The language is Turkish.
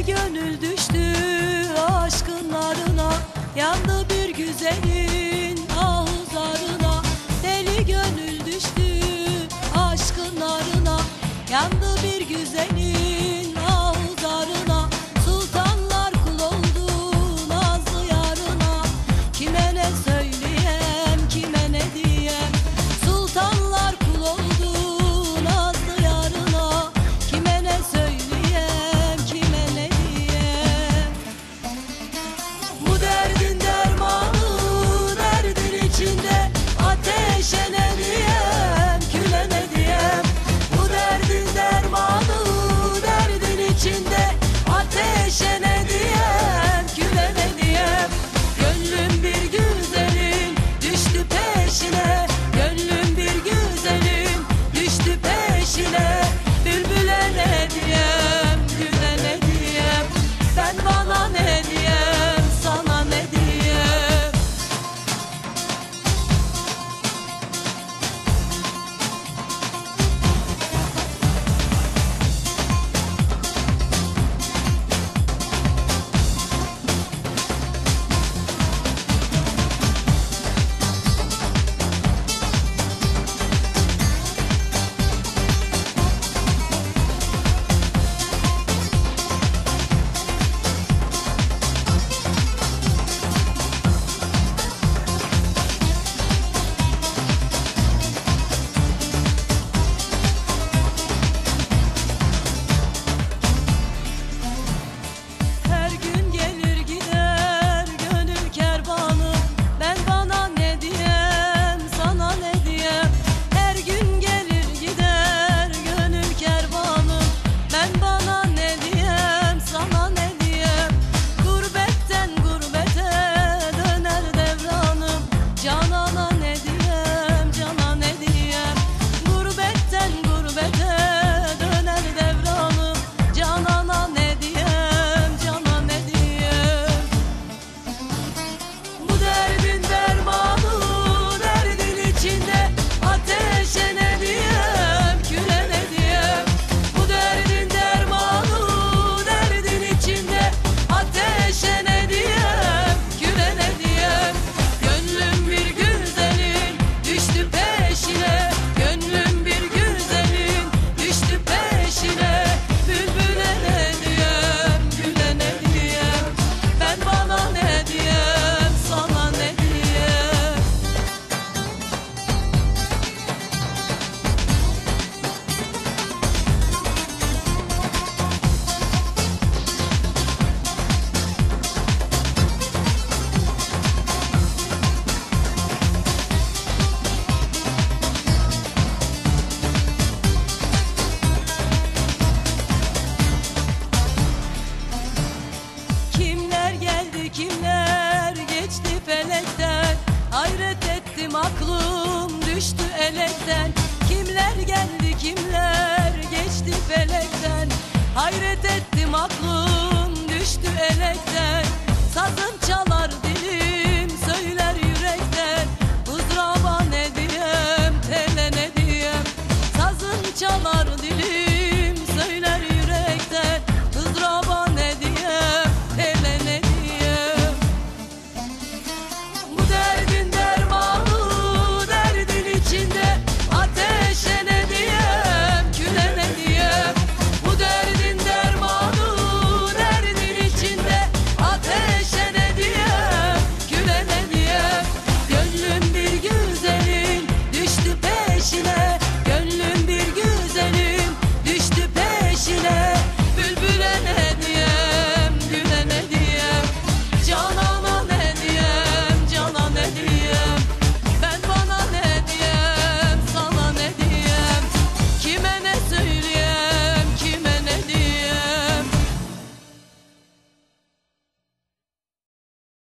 gönül düştü aşkın narına, yandı bir güzelin ahuzarına. Deli gönül düştü aşkın narına, yandı bir güzelin ahuzarına. Sultanlar kul oldu nazlı yarına, kime ne söyleyem kime ne diyem. Sultanlar kul oldu nazlı yarına, kime ne söyleyem kime ne diyem. Bu derdin dermanı derdin içinde, ateşe ne diyem küle ne diyem. Bu derdin dermanı derdin içinde, ateşe ne diyem küle ne diyem. Gönlüm bir güzelin düştü peşine, gönlüm bir güzelin düştü peşine. Bülbüle ne diyem güle ne diyem, ben bana ne diyem sana ne diyem. Her gün gelir gider gönül kervanı, ben bana ne diyem sana ne diyem. Her gün gelir gider gönül kervanı, ben bana ne diyem sana ne diyem. Gurbetten gurbete döner devranım, canana ne diyem cana ne diyem. Gurbetten gurbete döner devranım, canana ne diyem cana ne diyem. Bu derdin dermanı derdin içinde, ateşe ne diyem küle ne diyem. Bu derdin dermanı derdin içinde, ateşe ne diyem küle ne diyem. Gönlüm bir güzelin düştü peşine, gönlüm bir güzelin düştü peşine. Bülbüle ne diyem güle ne diyem, ben bana ne diyem sana ne diyem. Kimler geldi kimler geçti felekten, hayret ettim aklım düştü elekten. Kimler geldi kimler geçti felekten, hayret ettim aklım